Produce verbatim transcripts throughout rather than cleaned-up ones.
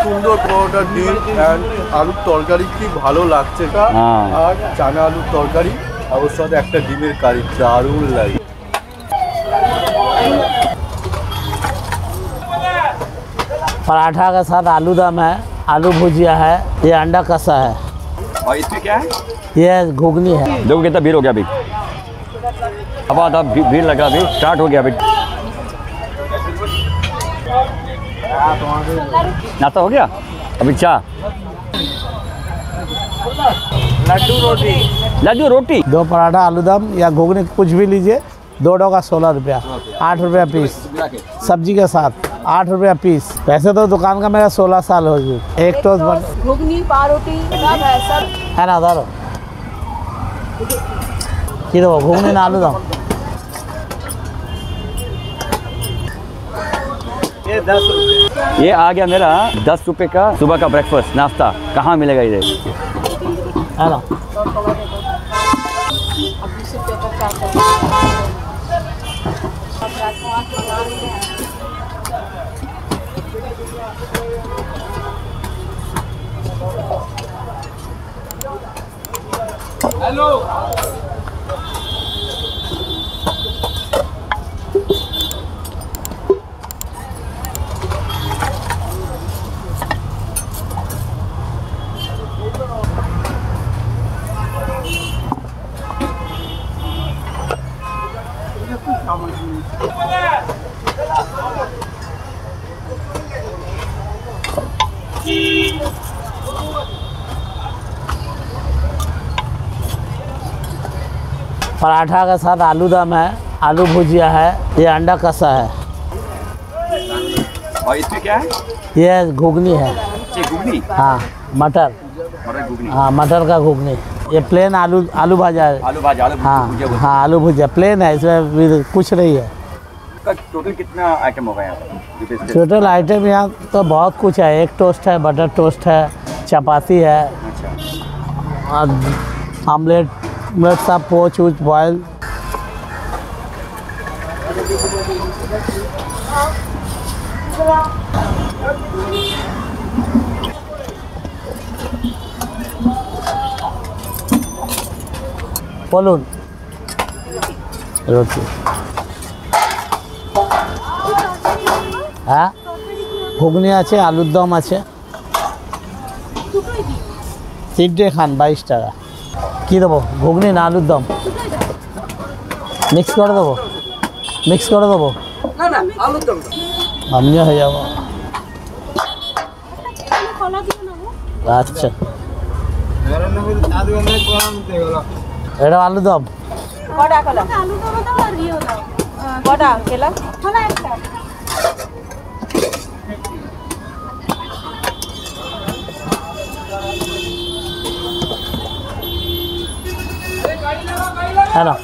সুন্দর পরোটা, ডিম অ্যান্ড আলুর তরকারি কি ভালো লাগছে এটা। আর চানা আলুর তরকারি আর ওর সাথে একটা ডিমের কারি দারুণ লাগে। पराठा के साथ आलू दम है, आलू भुजिया है, ये अंडा कसा है और इसमें क्या है? ये घुगनी है। देखो कितना भीड़ हो गया अभी, अब अब भीड़ लगा, अभी स्टार्ट हो गया अभी। नाश्ता हो गया, अभी चाय, लड्डू रोटी, लड्डू रोटी। दो पराठा आलू दम या घुगनी कुछ भी लीजिए, दो डो का सोलह रुपया, आठ रुपया पीस, सब्जी के साथ आठ रुपया पीस। वैसे तो दुकान का मेरा सोलह साल हो गया। एक टोस्ट बन घुगनी पारोटी सब है सब है ना उधर कि दो घुगनी ना आलू दम। ये दस रुपये, ये आ गया मेरा दस रुपये का सुबह का ब्रेकफास्ट नाश्ता। कहाँ मिलेगा इधर, है ना। हेलो पराठा के साथ आलू दम है, आलू भुजिया है, ये अंडा कसा है। और इसमें क्या है? ये घुगनी है। ये घुगनी, हाँ मटर, मटर घुगनी। हाँ मटर का घुगनी। ये प्लेन आलू आलू भाजा है। आलू भाजा, आलू हाँ भुजिया। हाँ आलू भुजिया प्लेन है, इसमें कुछ नहीं है। टोटल कितना आइटम होगा यहाँ पर? टोटल आइटम यहाँ तो बहुत कुछ है। एक टोस्ट है, बटर टोस्ट है, चपाती है, अच्छा, और आमलेट, आमलेट सा पोच उच बॉयल। বলুন রুটি, হ্যাঁ ঘুগনি আছে, আলুর দম আছে, তিনটে খান বাইশ টাকা। কী দেবো, ঘুগনি না আলুর দম? মিক্স করে দেবো, মিক্স করে দেবো, আমিও হয়ে যাবো। আচ্ছা এটা আলু দম কটা খেলা আলু দাও দাও আর ইও দাও কটা খেলা খেলা একটা है ना।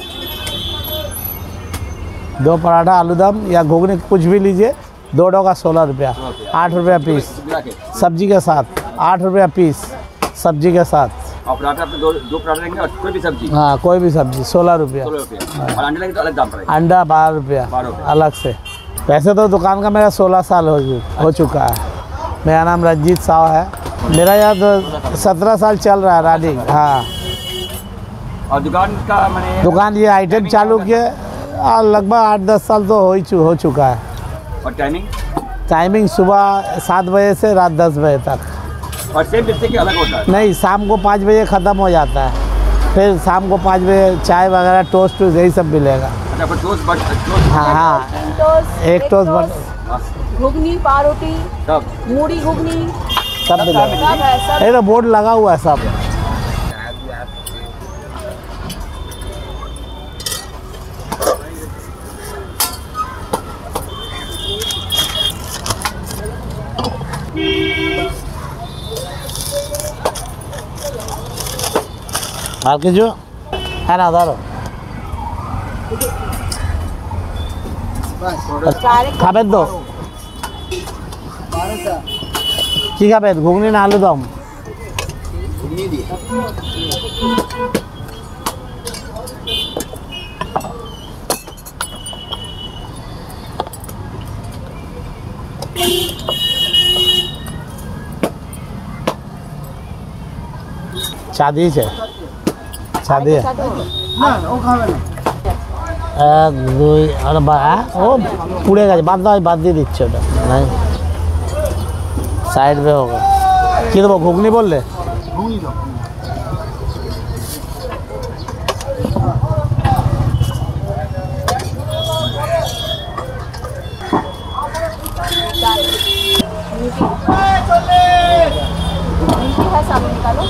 दो पराठा आलू दम या घुगनी कुछ भी लीजिए, दो डो का सोलह रुपया, आठ रुपया पीस, सब्जी के साथ आठ रुपया पीस, सब्जी के साथ। और पराठा पे दो दो पराठा लेंगे और कोई भी सब्जी, हाँ कोई भी सब्जी सोलह रुपया, सोलह रुपये। और अंडे लेंगे तो अलग दाम पड़ेगा, अंडा बारह रुपया अलग से। वैसे तो दुकान का मेरा सोलह साल हो हो चुका है। मेरा नाम रंजीत साव है। मेरा यहाँ तो सत्रह साल चल रहा है रानिंग। हाँ और दुकान का मैंने दुकान ये आइटम चालू किए और लगभग आठ दस साल तो हो ही चु, हो चुका है। और टाइमिंग टाइमिंग सुबह सात बजे से रात दस बजे तक। और सेम बिस्ते के अलग होता है? नहीं, शाम को पाँच बजे ख़त्म हो जाता है, फिर शाम को पाँच बजे चाय वगैरह टोस्ट यही सब मिलेगा। अच्छा, पर टोस्ट बट टोस्ट हाँ हाँ एक टोस्ट बन घुगनी पारोटी सब मूढ़ी घुगनी सब मिलेगा। सब है सब ये तो बोर्ड लगा हुआ है सब। आपके जो है ना उधर খাবেন তো কি খাবেন, ঘুগনি না আলু দম? চাঁদি আছে চাঁদি এক দুই আর বা- ও পুড়ে গেছে বাদ দাও বাদ দিয়ে দিচ্ছে ওটা নাই সাইড में होगा কি দেবো ঘুগনি বললে नीचे है सामने निकालो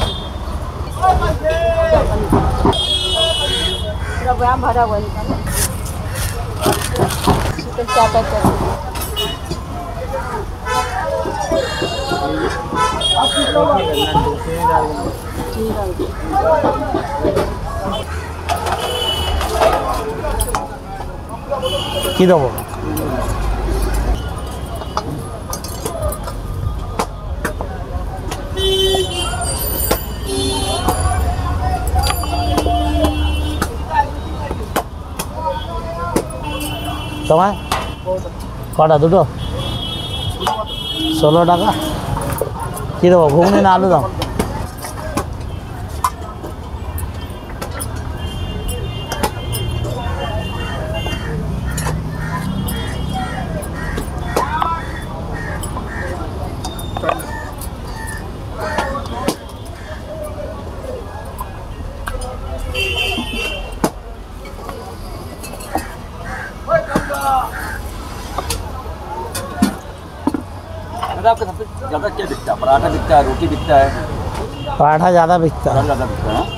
पूरा बयाम भरा हुआ है, निकालो चिकन चार पैक कर दो। কি দেবো তোমার কটা দুটো ষোলো টাকা কী দেবো ঘুগনি না আলু দাম आपका सबसे ज़्यादा क्या बिकता है? पराठा बिकता है, रोटी बिकता है, पराठा ज़्यादा बिकता है ज़्यादा बिकता है।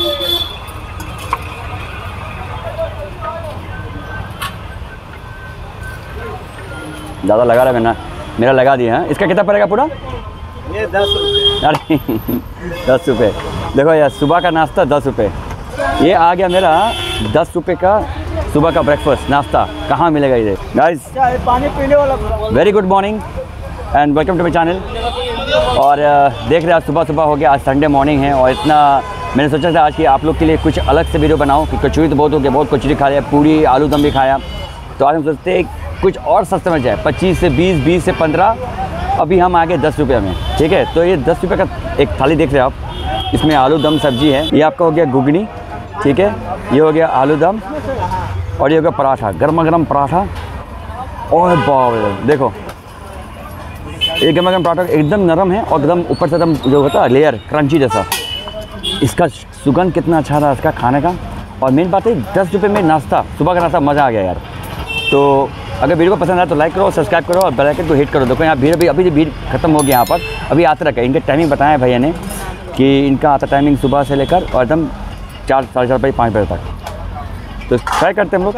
ज़्यादा लगा रहा है मैंने मेरा लगा दिया है। इसका कितना पड़ेगा पूरा? ये दस रुपये अरे दस रुपये देखो यार, सुबह का नाश्ता दस रुपये। ये आ गया मेरा दस रुपये का सुबह का ब्रेकफास्ट नाश्ता। कहाँ मिलेगा ये गाइस? पानी पीने वाला very good morning and welcome to my channel. और uh, देख रहे हैं आज सुबह सुबह हो गया, आज संडे मॉर्निंग है और इतना मैंने सोचा था आज कि आप लोग के लिए कुछ अलग से वीडियो बनाऊं कि कचौरी तो बहुत हो गया, बहुत कचौरी खा लिया, पूरी आलू दम भी खाया, तो आज हम सोचते हैं कुछ और सस्ते में जाए, पच्चीस से बीस, बीस से पंद्रह, अभी हम आ गए दस रुपये में। ठीक है, तो ये दस रुपये का एक थाली देख रहे हैं आप, इसमें आलू दम सब्जी है, ये आपका हो गया घुगनी, ठीक है, ये हो गया आलू दम और ये हो गया पराठा, गर्मा गर्म पराठा। और बाप देखो ये गर्मा गर्म पराठा एकदम नरम है और एकदम ऊपर से एकदम जो होता है लेयर क्रंची जैसा। इसका सुगंध कितना अच्छा रहा इसका खाने का। और मेन बात है दस रुपये में नाश्ता, सुबह का नाश्ता मज़ा आ गया यार। तो अगर वीडियो को पसंद आए तो लाइक करो, सब्सक्राइब करो और बेल आइकन को हिट करो। देखो यहाँ भीड़ अभी अभी भीड़ खत्म हो गया, यहाँ पर अभी आते रखे। इनके टाइमिंग बताया भैया ने कि इनका आता टाइमिंग सुबह से लेकर और एकदम चार साढ़े चार बजे पाँच बजे तक। तो ट्राई करते हम लोग,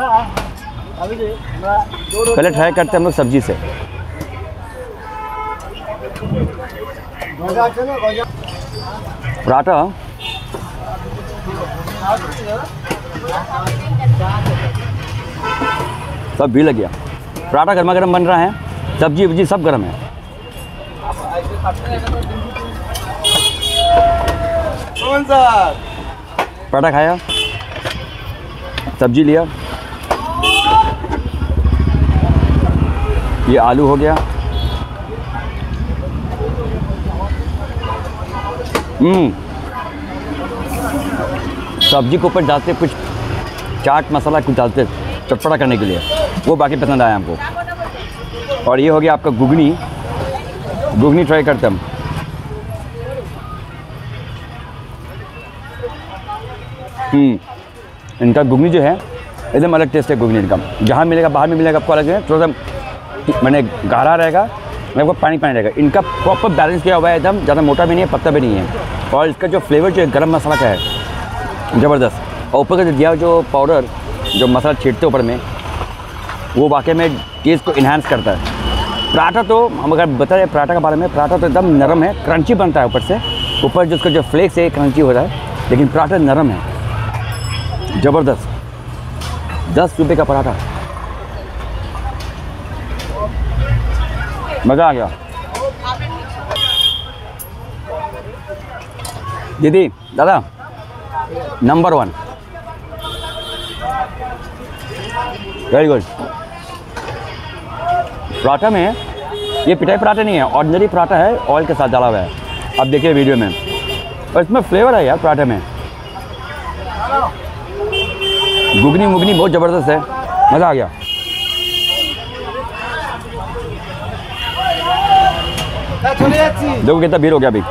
पहले ट्राई करते हम लोग सब्जी से। पराठा सब भी लग गया, पराठा गर्मा गर्म बन रहा है, सब्जी वब्जी सब गर्म है। कौन सा पराठा खाया, सब्जी लिया, ये आलू हो गया, हम्म सब्जी के ऊपर डालते कुछ चाट मसाला कुछ डालते चटपटा करने के लिए, वो बाकी पसंद आया हमको। और ये हो गया आपका घुगनी, घुगनी ट्राई करते हम। हम्म इनका घुगनी जो है एकदम अलग टेस्ट है घुगनी इनका, जहाँ मिलेगा बाहर में मिलेगा आपको अलग है, थोड़ा सा मैंने गाढ़ा रहेगा, मेरे को पानी पानी रहेगा। इनका प्रॉपर बैलेंस किया हुआ है, एकदम ज़्यादा मोटा भी नहीं है पतला भी नहीं है। और इसका जो फ्लेवर जो है गरम मसाला का है ज़बरदस्त, और ऊपर का जो दिया जो पाउडर जो मसाला छीटते ऊपर में, वो वाकई में टेस्ट को इन्हांस करता है। पराठा तो हम अगर बता रहे पराठा के बारे में, पराठा तो एकदम नरम है, क्रंची बनता है ऊपर से, ऊपर जो उसका जो फ्लेक्स है क्रंची हो रहा है, लेकिन पराठा नरम है ज़बरदस्त। दस रुपये का पराठा, मज़ा आ गया। दीदी दादा number one, very good. Paratha में ये पिठाई पराठा नहीं है, ऑर्डिनरी पराठा है, ऑयल के साथ डाला हुआ है। अब देखिए वीडियो में और इसमें फ्लेवर है यार पराठे में। घुगनी मुगनी बहुत ज़बरदस्त है, मज़ा आ गया। देखो कितना भीड़ हो गया अभी।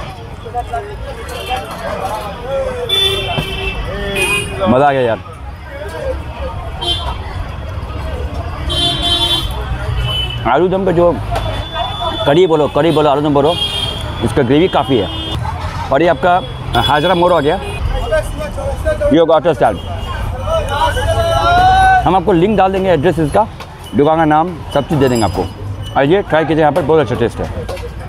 मज़ा आ गया यार। आलू दम का जो कड़ी बोलो कड़ी बोलो आलू दम बोलो, इसका ग्रेवी काफ़ी है। और ये आपका हाजरा मोड़ आ गया, ये वाटर स्टाइल। हम आपको लिंक डाल देंगे, एड्रेस इसका, दुकान का नाम, सब चीज़ दे देंगे आपको। आइए ट्राई कीजिए, यहाँ पर बहुत अच्छा टेस्ट है।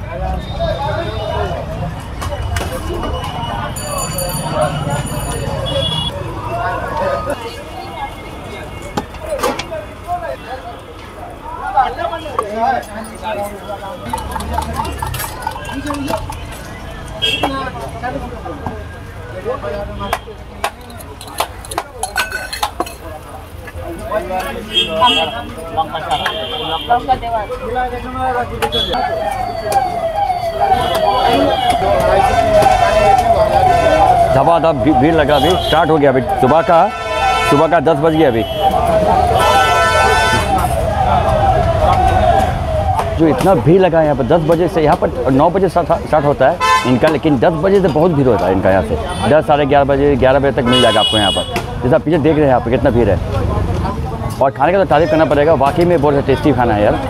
धबाधब भीड़ लगा, अभी स्टार्ट हो गया। अभी सुबह का सुबह का दस बज गया अभी। जो इतना भीड़ लगा है यहाँ पर, दस बजे से, यहाँ पर नौ बजे स्टार्ट होता है इनका, लेकिन दस बजे से बहुत भीड़ होता है इनका। यहाँ से दस साढ़े ग्यारह बजे ग्यारह बजे तक मिल जाएगा आपको यहाँ पर। जैसा पीछे देख रहे हैं आप कितना भीड़ है। और खाने का तो तारीफ़ करना पड़ेगा, वाकई में बहुत टेस्टी खाना है यार।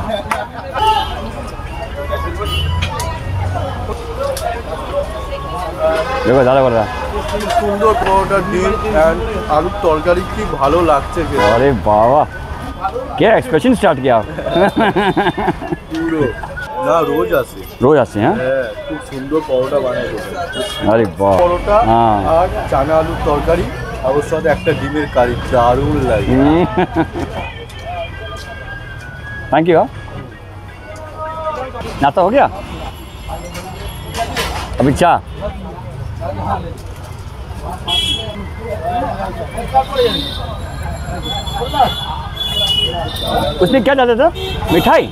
देखो ज़्यादा बोल रहा সুন্দর পরোটা, ডিম অ্যান্ড আলুর তরকারি কি ভালো লাগছে খেতে। अरे बाबा क्या एक्सप्रेशन स्टार्ट किया आप। পুরো না রোজ আসে, रोज आते हैं। হ্যাঁ খুব সুন্দর পরোটা বানায় দেবে। अरे वाह পরোটা हाँ। আর চানা আলুর তরকারি আর ওর সাথে একটা ডিমের কারি, দারুণ লাগে। Thank you. नाश्ता हो गया, अभी चाय। उसमें क्या डाला था? मिठाई,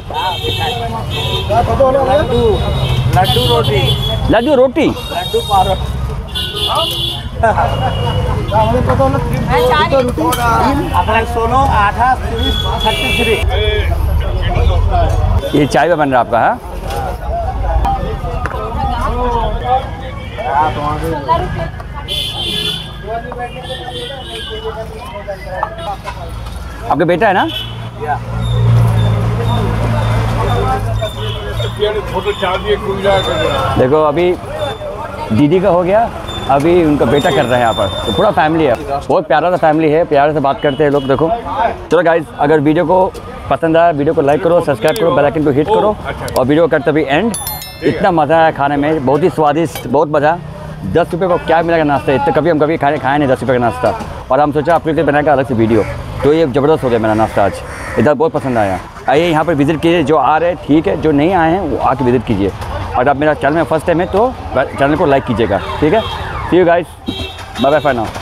लड्डू रोटी, लड्डू रोटी। लड्डू पारो। আপনার ষোলো আঠাশ তিরিশ থার্টি থ্রি। ये चाय में बन रहा है आपका है? आपका बेटा है ना? देखो अभी दीदी का हो गया, अभी उनका बेटा कर रहे हैं यहाँ पर। तो पूरा फैमिली है, बहुत प्यारा सा फैमिली है, प्यारे से बात करते हैं लोग। देखो चलो गाइस, अगर वीडियो को पसंद आया, वीडियो को लाइक करो, सब्सक्राइब करो, बेल आइकन को हिट करो और वीडियो करते भी एंड। इतना मज़ा आया खाने में, बहुत ही स्वादिष्ट, बहुत मज़ा। दस रुपये को क्या मिलेगा नाश्ता, इतना कभी हम कभी खाने खाए नहीं दस रुपये का नाश्ता। और हम सोचा आप लोग के बनाएगा अलग से वीडियो, तो ये ज़बरदस्त हो गया मेरा नाश्ता आज, इधर बहुत पसंद आया। आइए यहाँ पर विज़िट कीजिए, जो आ रहे हैं ठीक है, जो नहीं आए हैं वो आके विज़िट कीजिए। और आप मेरा चैनल में फर्स्ट टाइम है तो चैनल को लाइक कीजिएगा, ठीक है। See you guys, bye bye for now.